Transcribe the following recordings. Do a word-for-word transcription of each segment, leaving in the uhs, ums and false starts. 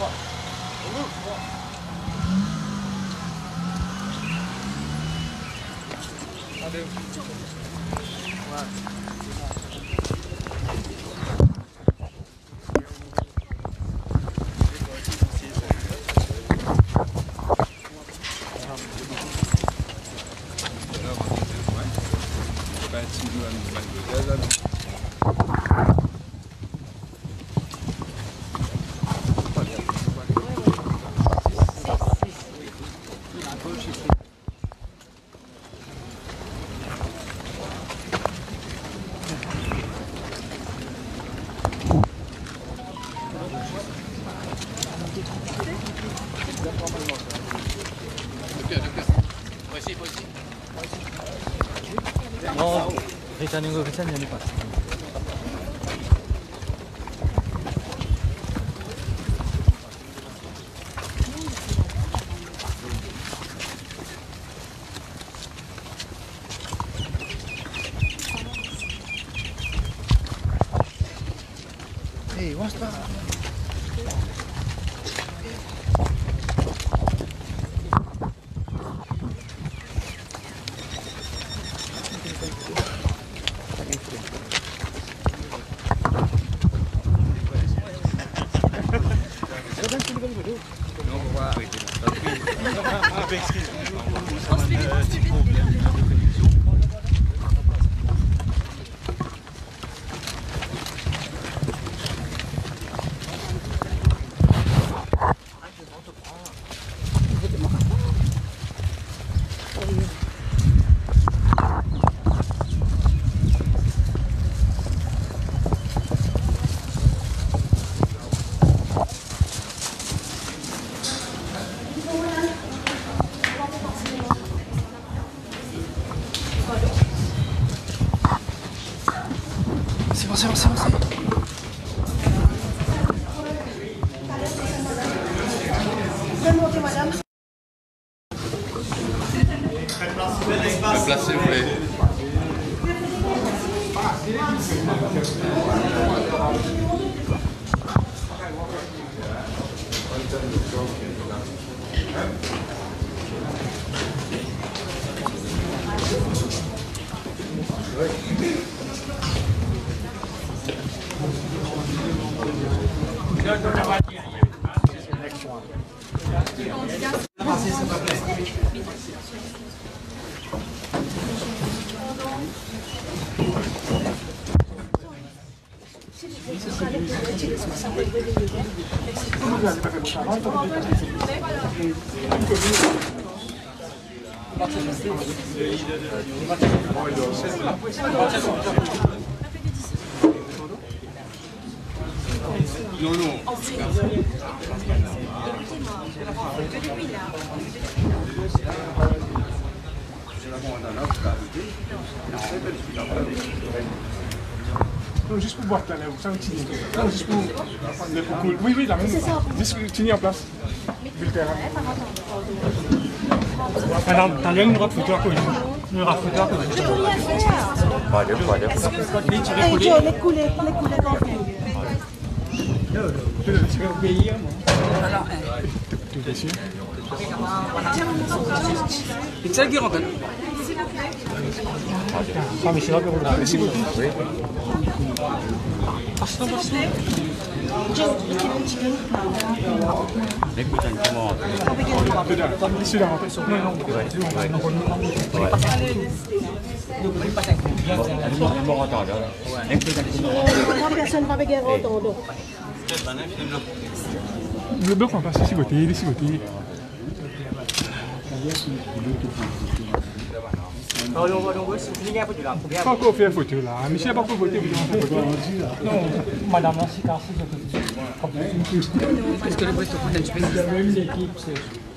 Allez. 어, 괜찮은 거 괜찮냐는 것 같습니다. Hey, what's that? C'est bon, c'est bon, c'est bon, c'est bon. Remontez, madame. La place, s'il vous plaît. Non, non. Non, juste pour boire là, vous savez, Tini. Non, juste pour prendre les cool. Oui, oui, la même. Juste Tini en place. Vu le terrain. Alors, t'as l'air une robe photo à côté. Une robe photo à côté. Je peux rien faire. Pas de, pas de. Hey Joe, les coulées, les coulées dans le Tu veux tirer au pays, moi. Tu es sûr? C'est qui rentre? Ah, mais c'est là que vous l'avez. Merci beaucoup. Oui. Passons, passons. Joe, le chicken chicken. Écoute, comment? Dedans, ici, là, rentrez. Non, non. Bon, attends, Trois personnes pas bien entendre. Le bloc, on passe ici, côté, ici, côté. Pas encore fait photo là. Michel n'a pas encore voté, vous avez fait photo. Non, madame, là, c'est cassé. Est-ce que le Brest prend un petit peu? Il y avait une équipe, c'est.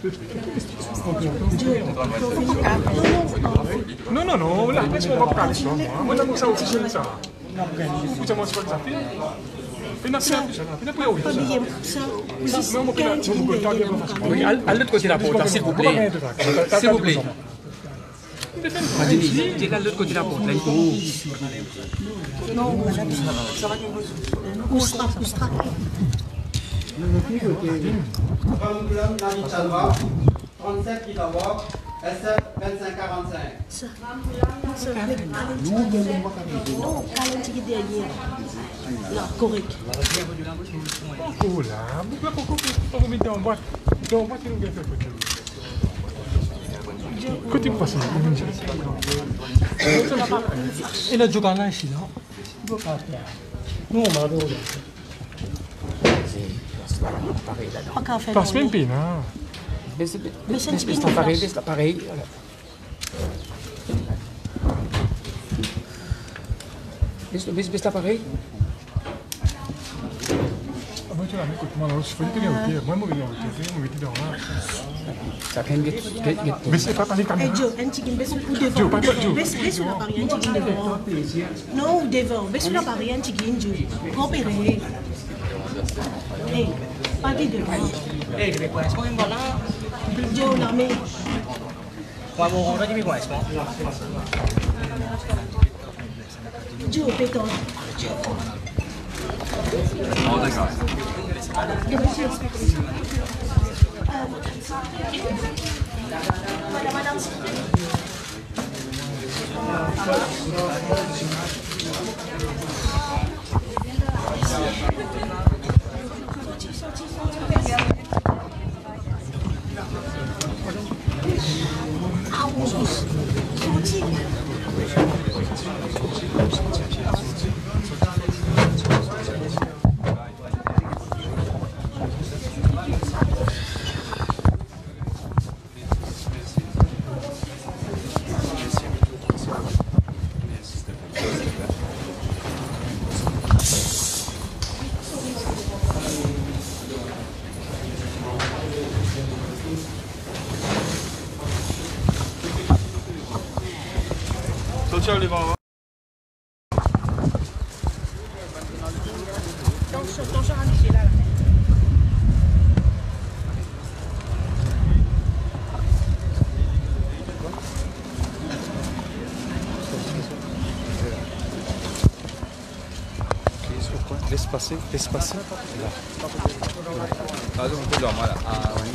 Non, non, non, la presse, on va pas parler ça. Moi, on a ça aussi, j'aime ça. Écoutez, moi, c'est pas que ça fait. Il n'a pas il n'a pas eu ça. Non, moi, je ne peux pas dire Oui, à l'autre côté de la porte, s'il vous plaît. S'il vous plaît. Madini, t'es à l'autre côté de la porte, là, il faut. Non, madame, ça va que vous. Où sera, où sera. Ramoulam, Navi Chandra, trente-sept kilowatts, S F vingt-cinq quarante-cinq. Ça. Ça fait non, kalian sige dia niya. Là, correct. Oh là, pourquoi pourquoi vous mettez en boîte? Dans boîte, il nous fait côté. Côté passé, Il a giocato là ici, non? Nous, on va voir. Pas qu'à faire. passe même peine, hein. Baisse l'appareil, baisse l'appareil. Baisse baisse l'appareil. Moi, tu l'as mis, écoute, moi, je fais des hôtels. Moi, moi, je vais me mettre dans là. Ça can get get get. Mais c'est pas par les Eh caméras. Joe, un chicken baisse ou devant. Joe, pas toi, Joe. Baisse baisse l'appareil, un chicken devant. Non, devant. Baisse l'appareil, un chicken Joe. Coopérer. Eh, pas dit devant. Eh, je vais quoi? Est-ce qu'on est là? Joe, la main. Ouais, bon, on va dire quoi? Est-ce qu'on? Joe, péton. Oh, d'accord. Madame, madame. Ah oui, sorti. Ciao, les mamans. Laisse passer, laisse passer. Ah, donc, on peut dormir là. Ah, oui.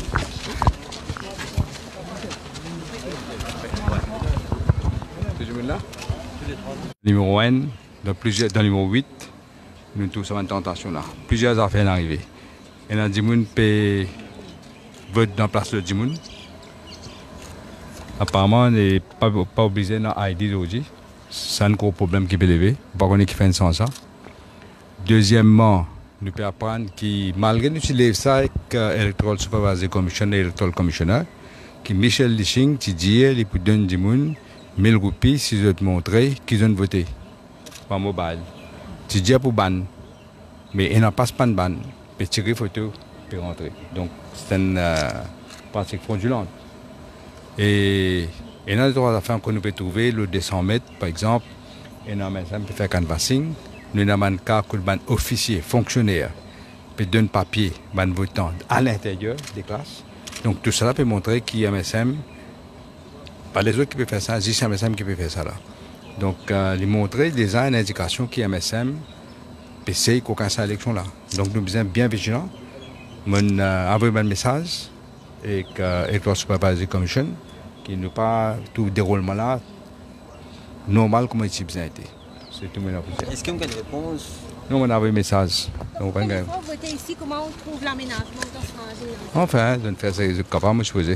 C'est là? Numéro un, dans, plusieurs, dans le numéro huit, nous tous sommes en tentation là. Plusieurs affaires arrivées. Et dans Dimoun peut voter dans la place de Dimoun. Apparemment, on n'est pas, pas obligé dans I D aujourd'hui. C'est un gros problème qui peut lever. Par contre, qui fait sans ça. Deuxièmement, nous pouvons apprendre que malgré nous utiliser ça avec l'Electoral Supervisory Commission et l'Electoral Commissioner, que Michel Liching, qui dit, il peut donner du monde mille roupies si je te montrer qu'ils ont voté par mobile. Tu dis pour ban, mais il n'a pas de ban, peut tirer photo, peut rentrer. Donc c'est une euh, pratique fraudulente. Et il y a d'autres affaires qu'on peut trouver, le deux cents mètres par exemple, et on peut faire canvassing. Nous avons un cas que le officier, fonctionnaire, peut donner papier, ban votant à l'intérieur des classes. Donc tout cela peut montrer qu'il y a un M S M. Pas les autres qui peuvent faire ça, juste un M S M qui peut faire ça là. Donc, euh, les montrer déjà une indication qu'il y a un M S M, puis c'est qu'aucun ça élection là. Donc, nous sommes bien vigilants. Mon euh, envoyé un message et que la Supervisory Commission qui n'a pas tout déroulement là normal comme il a été. C'est tout mon appréciation. Est-ce qu'on a une réponse? Nous on a envoyé un message. Donc, Quand il faut voter ici, comment on trouve l'aménagement dans ce rangé? enfin, de faire ça, c'est capable de choisir.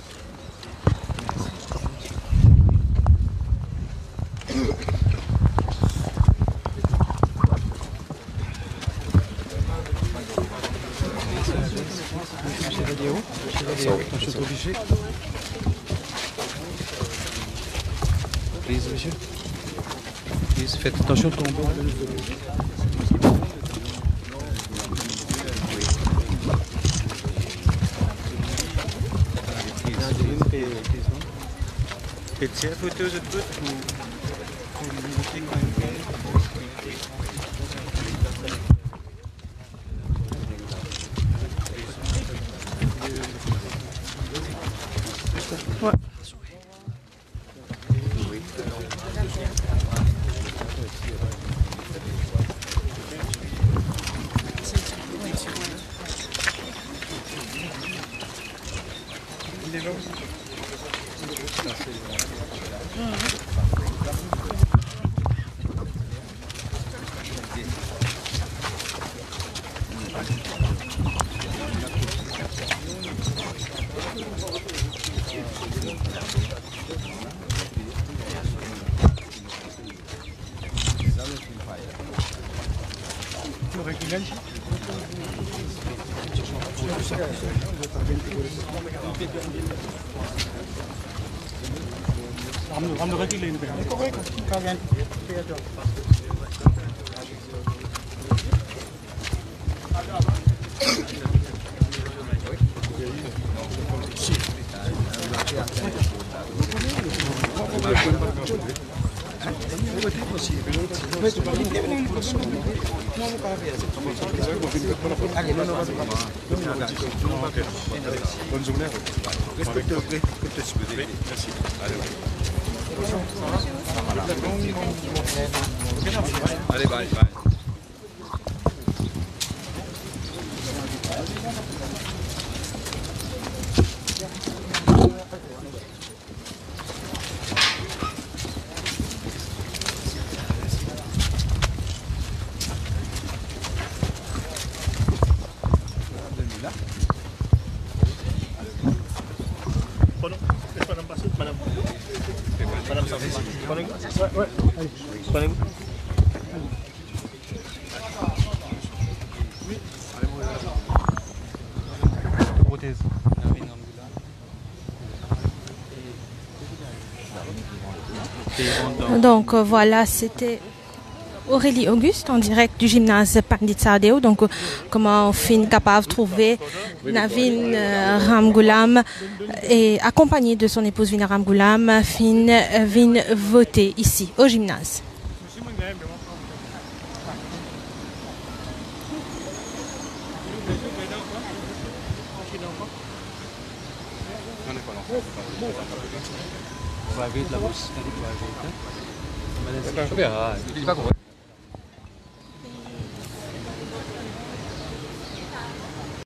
Please, monsieur. Please, faites attention de tomber. Tiens, photo de tout pour montrer quand même. Bonne journée. Respecte, respecte, s'il vous plaît. Merci. Allez, bye, bye. Donc euh, voilà, c'était Aurélie Auguste en direct du gymnase Pandit Sardeo. Donc euh, comment on finit capable de trouver Navin euh, Ramgoolam et accompagné de son épouse Vina Ramgoolam, fin euh, vin voter ici au gymnase. On verra. Il n'est pas convaincu.